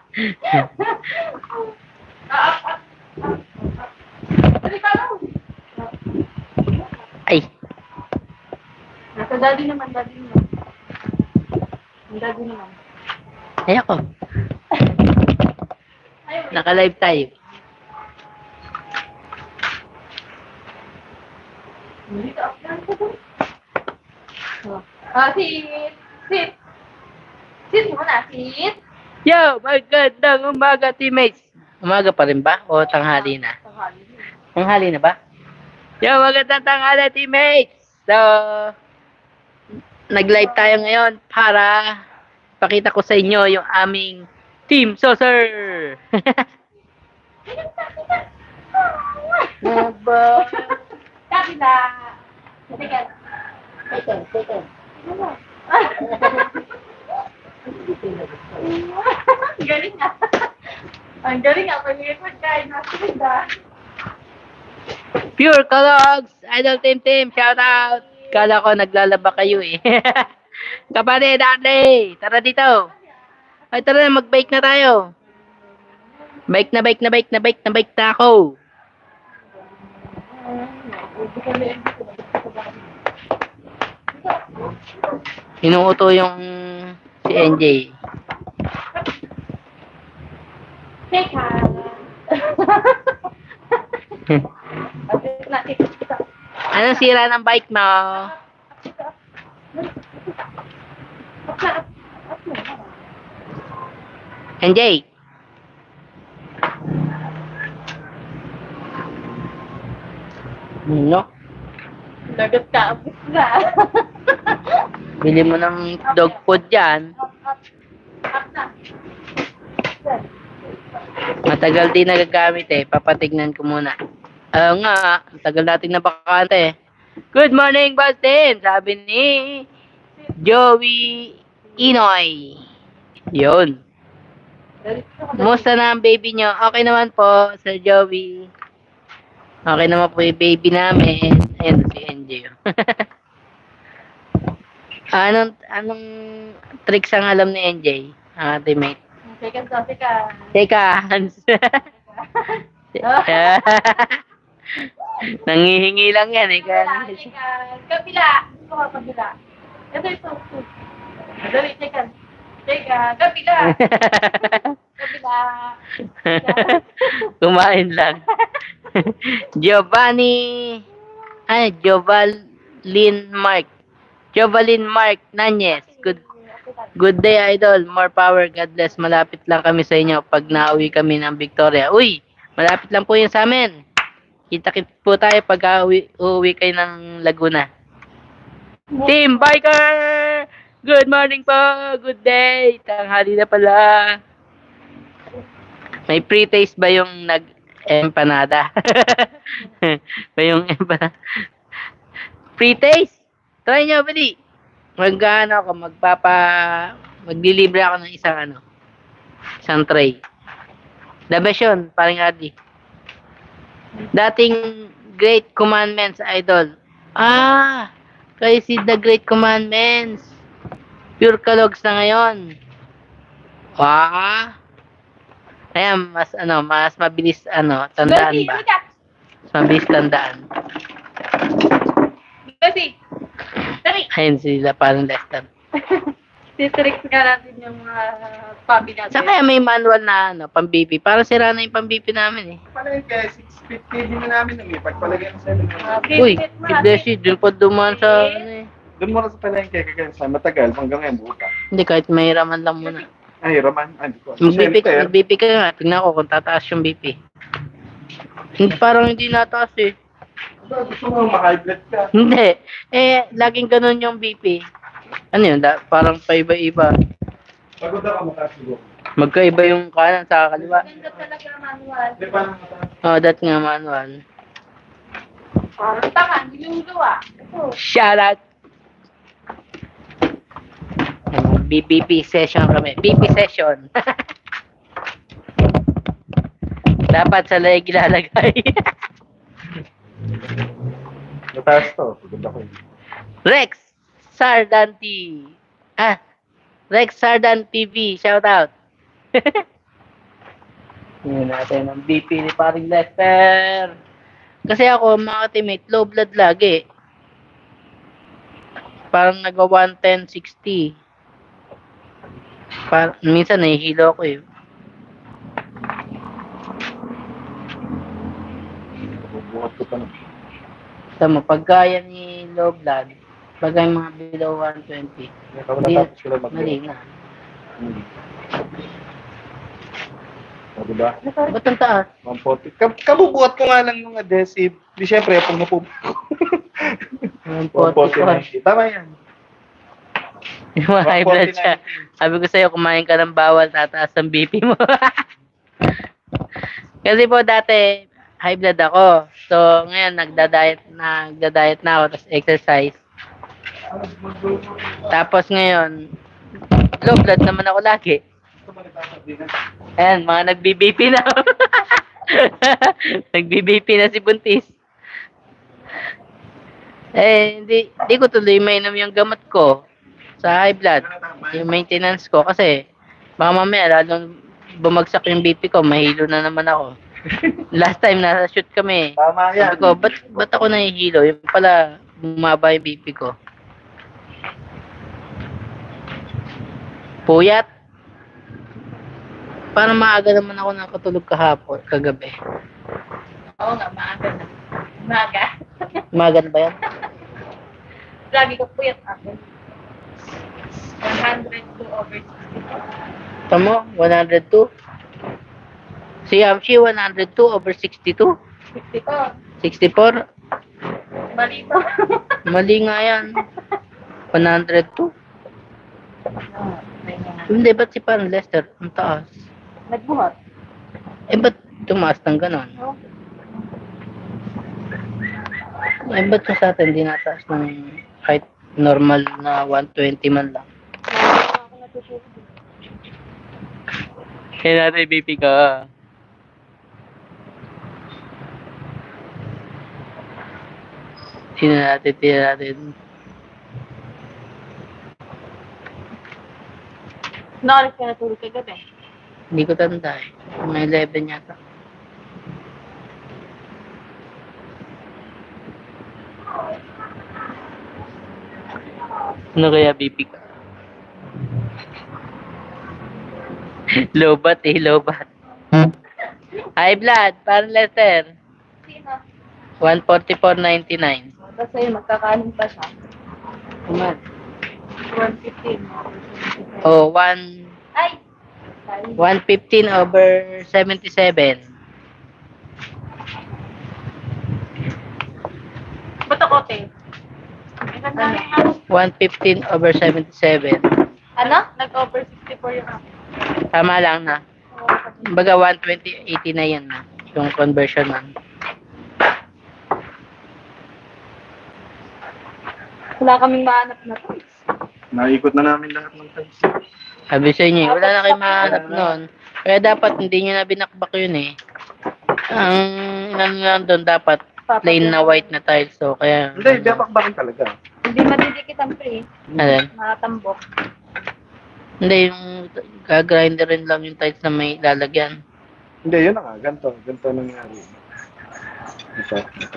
Ay. Nasa daddy naman, daddy naman. Daddy naman. Ay ako. Naka-live tayo. Dito, up lang ko. Sit. Sit. Sit muna, sit. Yo, magandang umaga, teammates. Umaga pa rin ba? O tanghali na? Tanghali. Tanghali na ba? Yo, magandang tanghali, teammates. So, nag-live tayo ngayon para pakita ko sa inyo yung aming Team Saucer. Naba. Kapila. Teka. Ang galing nga. Ang galing nga. Pag-iit magkain na sila. Pure Calogs, Idol Team, shout out. Kala ko naglalaba kayo eh. Kapatid, ate, tara dito. Ay, tara na, mag-bike na tayo. Bike na ako. Inuuto yung si NJ. Teka. Anong sira ng bike mo? NJ. No? Lagat ka, abis na. Bili mo ng dog food dyan. Up na. Matagal din nagagamit eh. Papatignan ko muna. Nga, tagal natin na bakante eh. Good morning, Bastin! Sabi ni Joey Inoy. Yun. Kumusta na ang baby nyo? Okay naman po, Sir Joey. Okay naman po yung baby namin. Ayun si NJ. Anong tricks ang alam ni NJ? Teammate. Teka, Hans. Nangihingi lang yan eh. Kapila. Ito ka, kapila. Ito. Dali, teka. Kapila. Kapila. Kumain lang. Giovanni Jovalyn Mark Nanyes. Good day, Idol. More power. God bless. Malapit lang kami sa inyo pag nauwi kami ng Victoria. Uy, malapit lang po yun sa amin. Kita-kit po tayo pag uuwi kayo ng Laguna. Team Biker! Good morning po! Good day! Tanghali na pala. May pre-taste ba yung nag-empanada? Ba yung empanada? Pre-taste? Try nyo, bali. Maglilibre ako ng isang tray. The best yun, parang Adi. Dating Great Commandments, Idol. Kayo si The Great Commandments. Pure Calogs na ngayon. Ayan, mas mabilis, tandaan ba? Mas mabilis tandaan. Ayun sila, parang Lester. Titricks nga natin yung mga pabi natin. Saan kaya may manual na pang-BP? Parang sira na yung pang-BP namin eh. Palengke, 650 din na namin eh. Pagpalagyan sa Uy, Ignacio, dun pa dumaan sa Doon muna sa palengke, kaya sa matagal, hanggang ngayon buka. Hindi, kahit may raman lang muna. Ay, Raman, hindi ko. Mag-BP ka nga. Tignan ko kung tataas yung BP. Parang hindi nataas eh. Gusto mo ma-high blood ka? Hindi. Laging ganun yung BP. Ano yun? Parang paiba-iba. Pagod ako mataas siguro. Magkaiba yung kanan sa kaliwa. Ganda talaga manual. Hindi, parang mataas. That nga manual. Parang tanga, niluluwa. Shout out! BP session kami. BP session. Dapat sa leg ilalagay. Mataas to. Pagod ako yun. Rex Sardanti. Rex Sardan TV. Shout out. Tingnan natin ang BP ni paring Lester. Kasi ako, mga teammate, low blood lagi. Parang nag-110-60. Minsan nahihilo ako eh. Buhat ko pa na. Tama, pagkaya ni low blood, pagka yung mga below 120, Natapos ko lang mali na. O, diba? Ba't ang taas? 140. Kabubuhat ko nga lang yung adhesive. Di syempre, pag napubuhat 144. 140. Tama yan. Yung mga high blood siya. Sabi ko sa'yo, kumain ka ng bawal, tataas ang BP mo. Kasi po dati, high blood ako. So, ngayon, nagda-diet na ako, tapos exercise. Tapos ngayon, low blood naman ako lagi. Ayan, mga nagbi-BP na. Nagbi-BP na si Buntis. Hindi ko tuloy mainom yung gamot ko sa high blood. Yung maintenance ko kasi baka mamaya lalong bumagsak yung BP ko, mahilo na naman ako. Last time nasa shoot kami. Tama yan. Sabi ko, ba't ako nahihilo? Yung pala, bumaba yung BP ko. Puyat. Parang maaga naman ako nakatulog kagabi. Oo nga, maaga na. Maaga? Maaga na ba yan? Lagi ko puyat ako. 102/60. Tamo, 102. Si Amshi, 102/62. 64. 64. Mali to. Mali nga yan. 102. Hindi, ba't si parang Lester? Ang taas. Nagbuhat. Ba't tumaas ng ganon? Oh. Ba't yung sa atin, di nataas ng kahit normal na 120 man lang. Ako natutulog. Kaya natin BP ka. Tingnan natin. Nakalit ka natulog kagabi. Hindi ko tanda eh. Mga 11 yata. Ano kaya BP ka? Lobat. High blood, parang Lester. Sino? 144.99. Basta yun, magkakanin pa siya. Kuman. 115. Oh, Ay! 115/77. Ba't ako, te? Ano? 115/77. Ano? Nag-over 64 yung ako. Tama lang na. Baga 120/80 na yan na. Yung conversion man. Wala kaming mahanap na to. Naikot na namin lahat ng times. Sabi sa inyo, wala na kayong mahanap nun. Kaya dapat hindi nyo na binakbak yun eh. Ang inano lang doon dapat plain na white na tiles. So, kaya... Hindi, babakbakin talaga. Hindi madidikit ang pre. Alin? Makatambok. Hindi, yung gagrinderin lang yung tiles na may lalagyan. Hindi, yun na nga. Ganito nangyari. Ito.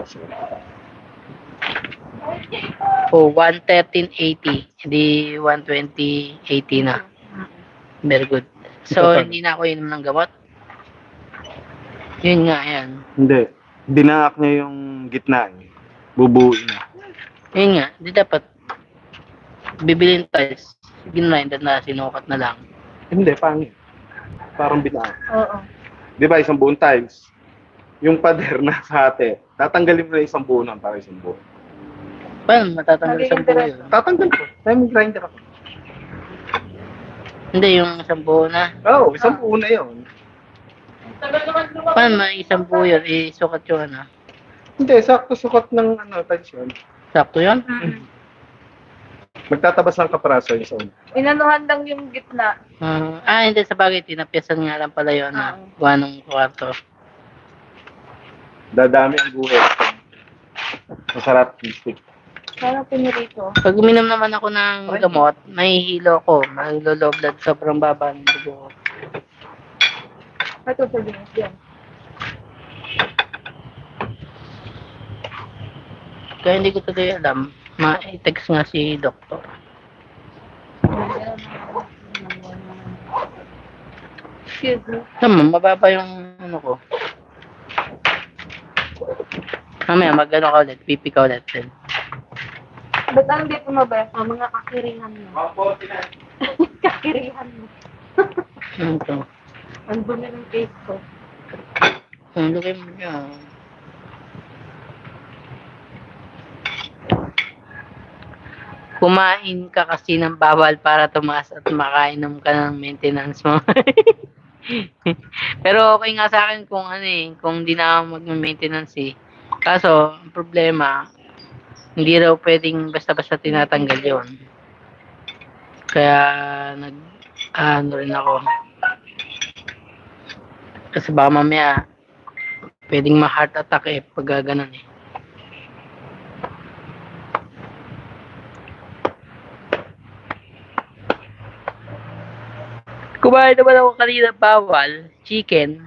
Oh, 113.80. Hindi 120.80 na. Very good. So, Ito, hindi na ako inom ng gamot? Yun nga, yan. Hindi. Binaak niya yung gitna eh. Bubuin na. Yun nga, di dapat bibilin tiles. Ginrinder na, sinukat na lang. Hindi, pangit. Parang binaak. Oo. Di ba, isang buong tiles? Yung pader na sa ate, tatanggalin mo na isang buo nun para isang buo. Paano matatanggal isang buo yun? Tatanggal ko. Time grinder ako. Hindi, yung isang buo na. Oo, isang buo na yun. Paano may isang buo yun? Isukat yung ano? Hindi, sakto sukat ng tiles yun. Sakto yun? Magtatabas ng kapraso yung sound. Inanuhan lang yung gitna. Hindi, sa bagay, tinapyasan nga lang pala yun na gawa ng kwarto. Dadami ang guhit. Masarap stick. Sana pinirito. Pag uminom naman ako ng gamot, mahihilo ko. Mahilo low blood, sobrang baba ng dugo ko. Ito sabihin yan. Kaya hindi ko tuloy alam. Ma-text nga si doktor. Excuse me. Mababa yung ano ko. Mamaya mag-ano ka ulit, pipi ka ulit din. Ba't ang dito mo ba? Mga kakirihan mo. Kakirihan mo. Ano to? Ang dumi ng face ko. Ang lagay mo dyan. Kumain ka kasi ng bawal para tumaas at makainom ka ng maintenance mo. Pero okay nga sa akin kung ano eh, kung di na ako mag-maintenance eh. Kaso, ang problema, hindi raw pwedeng basta-basta tinatanggal yon. Kaya ano rin ako. Kasi baka mamaya, pwedeng ma-heart attack eh, pag ganun eh. Kumain naman ako kanina bawal, chicken.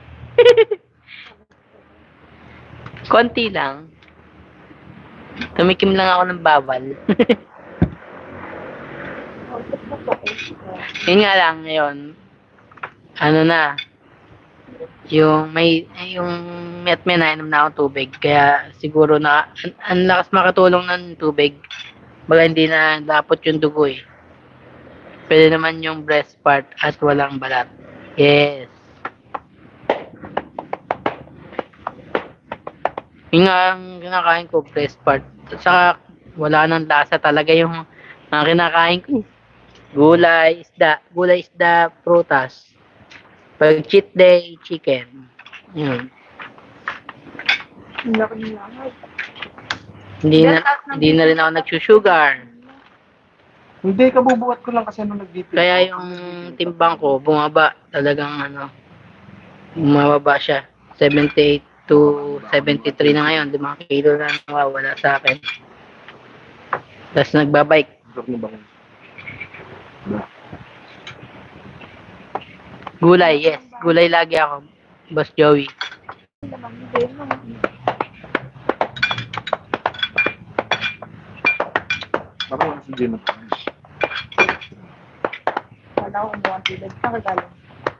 Konti lang. Tumikim lang ako ng bawal. Yun nga lang ngayon. Ano na. Yung met me nainom na akong tubig. Kaya siguro na ang lakas makatulong ng tubig. Baga hindi na dapat yung dugo eh. Pwede naman yung breast part at walang balat. Yes. Yung nga ang kinakain ko, breast part. At saka wala nang lasa talaga yung mga kinakain ko. Gulay, isda, prutas. Pag cheat day, chicken. Yun. Hindi na rin ako nagsusugar. Hindi, kabubuhat ko lang kasi nung nag-BP. Kaya yung timbang ko, bumaba. Talagang bumababa siya. 78 to 73 na ngayon. 5 kilo na nawawala sa akin. Tapos nagbabike. Gulay, yes. Gulay lagi ako. Boss Joey. Ako nga si Gino. Wala akong buwan silid. Saan ka galing?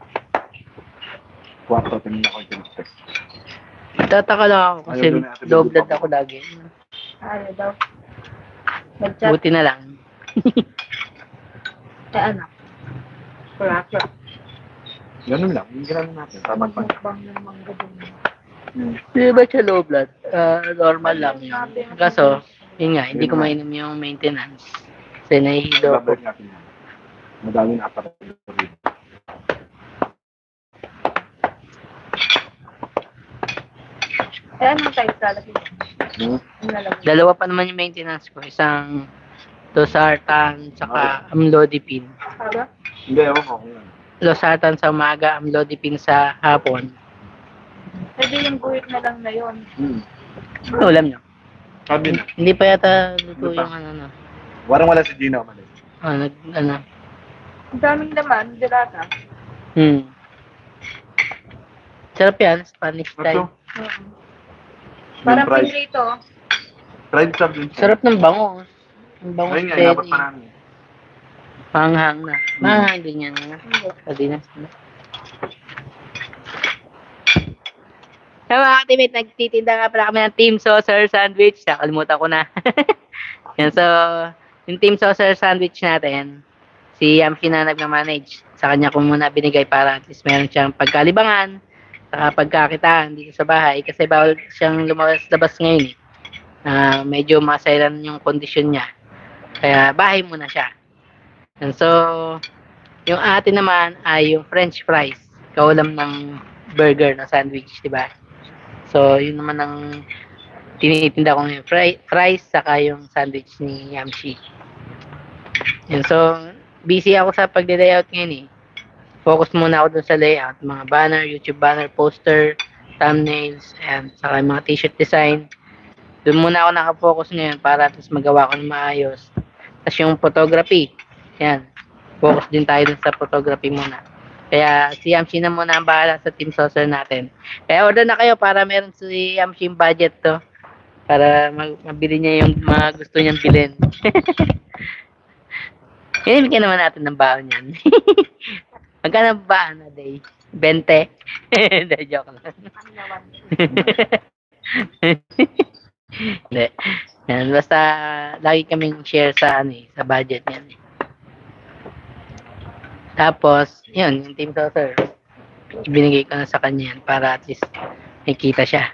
Kwarto, tingin ako yung test. Tataka lang ako kasi low blood ako lagi. Ayaw daw. Nag-chat. Buti na lang. Anak. Correct. Ganun lang, yung gano'n natin. Tama pa. Mukbang ng mangga dun. Hindi ba siya low blood? Normal lang yun. Kaso, yun nga, hindi ko mainom yung maintenance. Kasi nahihilo ako. Babalik natin yan. Madami na aparaturo rin. Anong type lalagay mo? Ang lalagay? Dalawa pa naman yung maintenance ko. Isang losartan, saka amlodipine. Para? Hindi, ewan ko. Losartan sa umaga, amlodipine sa hapon. Pwede yung guhit na lang na yun. Ulam nyo. Sabi na. Hindi pa yata luto yung ano. Warang wala si Gino. Ano. Ang daming laman, dilata. Sarap yan, Spanish style. Parang fried. pinrito. Fried crab din siya. Sarap ng bango. Ang bango Ayun nga, steady. dapat pa namin. Panghang na. Panghang din yan. Pwede na. Sa mga katimit, nagtitinda nga pala kami ng Team Saucer Sandwich. Nakalimutan ko na. Yan, so, yung Team Saucer Sandwich natin, si Yamshi na nagmamanage. Sa kanya ko muna binigay para at least meron siyang pagkalibangan, saka pagkakitaan dito sa bahay. Kasi bawal siyang lumabas-labas ngayon eh. Medyo masailan yung kondisyon niya. Kaya bahay muna siya. And so, yung atin naman ay yung French fries. Kaulam ng burger na sandwich, di ba? So, yun naman ang tinitinda ko yung fries saka yung sandwich ni Yamshi. Yun, so, busy ako sa pagde-layout ngayon eh. Focus muna ako dun sa layout. Mga banner, YouTube banner, poster, thumbnails, and saka mga t-shirt design. Doon muna ako nakafocus ngayon para at least magawa ko ng maayos. Tapos yung photography. Yan. Focus din tayo dun sa photography muna. Kaya si Yamshi na muna ang bahala sa team saucer natin. Kaya order na kayo para meron si Yamshi yung budget to. Para mabili niya yung mga gusto niyang bilhin. Kinibigyan naman natin ng baon yan. Magkano ba na day? 20? Hindi, joke lang. Hindi. Yan, basta lagi kaming share sa sa budget niyan. Tapos, yun, yung team saucer. Binigay ko na sa kanya yan para at least may kita siya.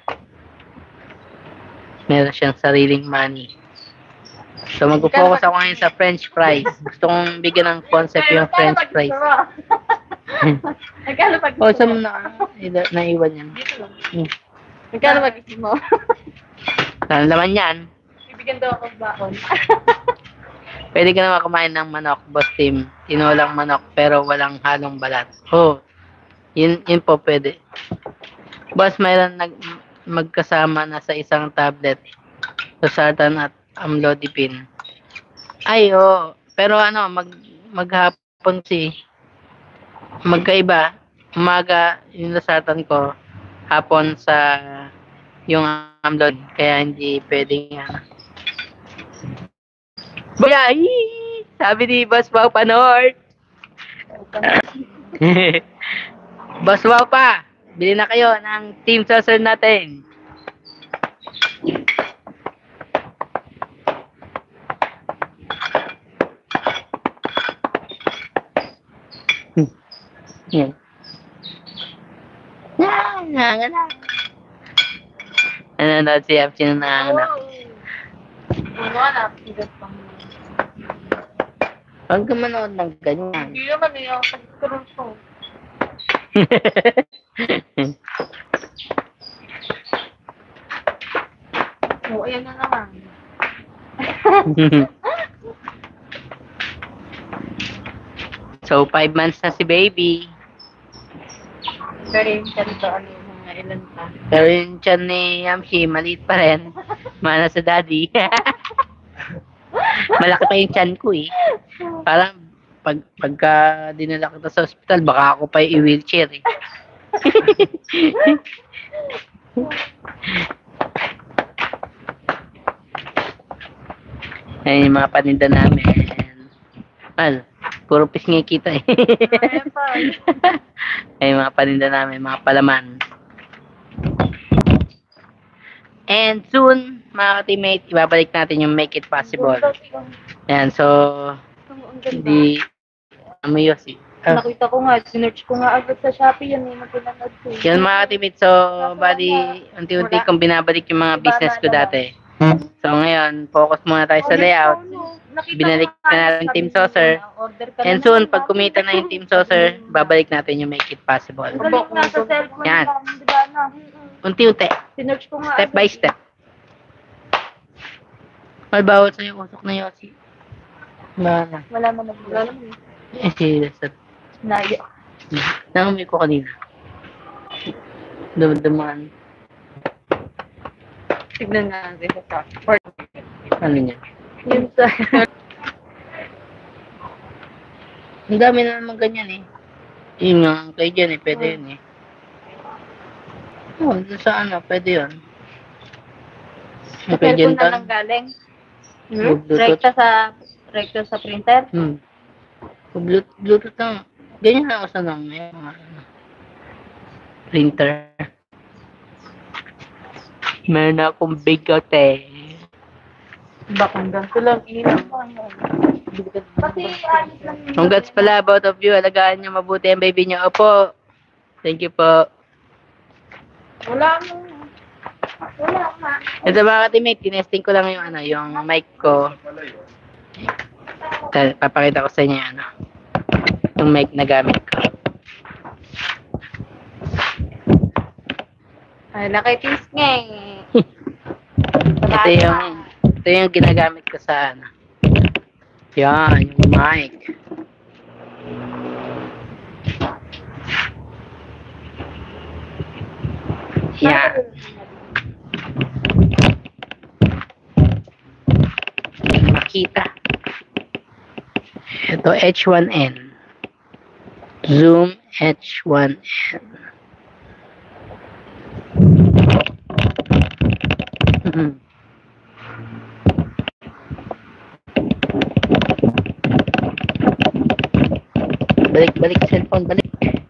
Meron siyang sariling money. So, mag-focus ako ngayon sa French fries. Gusto kong bigyan ng concept yung French fries. Nagkano pag Oh, saan mo naiwan yan? Nagkano pag mo? Saan laman yan? Ibigyan daw ako baon. Pwede ka naman kumain ng manok, boss team. Tinolang manok pero walang halong balat. Oh, yun po pwede. Boss, mayroon magkasama na sa isang tablet. Losartan at amlodipine. Ay, oh. Pero ano, maghapon magkaiba. Umaga yung losartan ko. Hapon sa yung amlod. Kaya hindi pwedeng Bayay! Sabi ni Boss Wow Panort. Boss Wow pa! Bili na kayo ng team saucer natin. Yan. Nanganganak. Nanonood si Apsi na nanganganak. Wala, pigat pang. Huwag ka manood ng ganyan. Hindi naman yung pag-scroll ko. Oo, ayan na naman. So, 5 months na si baby. Pero yung ganito, ano yung mga ilan pa. Pero yung tiyan ni Yamshi, maliit pa rin. Mana sa daddy. Malaki pa yung tiyan ko eh. Parang pagka dinala kita sa ospital, baka ako pa i-wheelchair eh. Ayan yung mga paninda namin. Well, puro pisngi kita eh. Ayan pa. Ayan yung mga paninda namin, mga palaman. And soon, mga ka-teammate, ibabalik natin yung Make It Possible. Ayan, so, hindi, amoyos eh. Nakita ko nga, sinerch ko nga agad sa Shopee yan eh, napinanood ko. Yun mga ka-teammate, so, bali, unti-unti kong binabalik yung mga business ko dati. So, ngayon, focus muna tayo sa layout. Binalik na natin yung Team Saucer. And soon, pag kumita na yung Team Saucer, babalik natin yung Make It Possible. Nasa cellphone Yan. lang, di ba na? Unti-unti. Sinerch ko nga. Step by step. Malbawal sa'yo, usok na Yossi. Wala. Wala mo na. Wala naman eh. Si Lester. Nayo. Nangamay ko kanina. Dumaan. Tignan nga natin sa Ano niya? Yun sa... Ang dami na naman ganyan eh. Yun nga, kayo dyan eh. Pwede yun eh. Oh, dun sa ano, pwede yun. Sa Okay, dyan cellphone na ka. lang galing. Bluetooth. Rekta sa printer. Bluetooth lang. Ganyan na ako sa lang. Printer. Meron akong bigot eh. Bakang ganito lang. Kasi ayos lang. Congrats pala, both of you. Alagaan niyo mabuti ang baby niyo. Opo. Thank you po. Wala mo. Wala nga. Ito mga ka-teammate, tinesting ko lang yung ano, yung mic ko. Papakita ko sa inyo ano. Yung mic na gamit ko. Ay, nakitis nga eh. Ito yung ginagamit ko sa ano. Yan, yung mic. Yan. Makita. Ito, H1N. Zoom H1N. Balik cellphone, balik.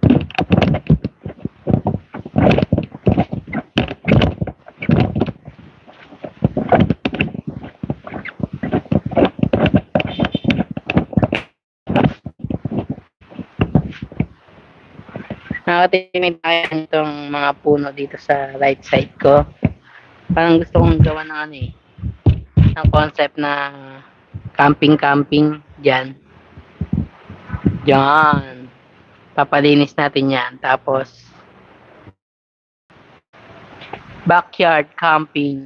Nakatimid tayo itong mga puno dito sa right side ko. Parang gusto kong gawa ng ano eh, ng concept na camping dyan. Diyan. Papalinis natin yan. Tapos, backyard camping.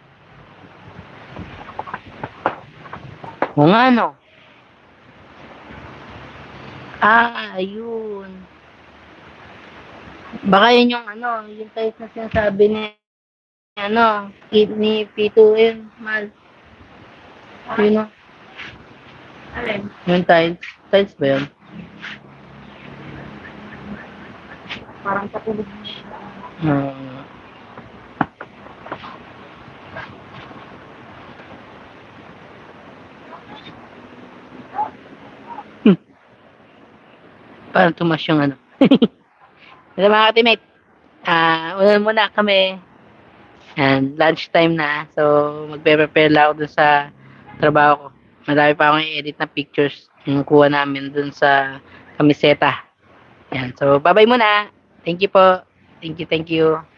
O nga no. Ayun. Baka yun yung ano, yung type na sinasabi ni ano, ni Pito yun, Mal. Yun o. Alin? Yung tiles. Tiles ba yun? Parang katulog. Hmm. Parang tumas yung ano. Ito mga ka-teammate, unan muna kami. And lunchtime na. So, magpe-prepare lang ako dun sa trabaho ko. Madami pa akong i-edit na pictures yung kuha namin dun sa kamiseta. Yan. So, bye-bye muna. Thank you po. Thank you.